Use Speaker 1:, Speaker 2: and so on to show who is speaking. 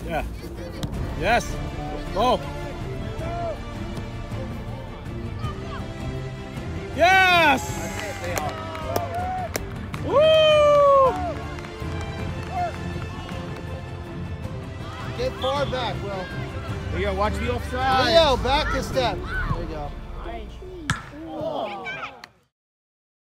Speaker 1: Yeah. Yes. Go. Yes! Woo!
Speaker 2: Get far back, Will.
Speaker 1: Leo, watch the offside.
Speaker 2: Leo, back a step. There you go.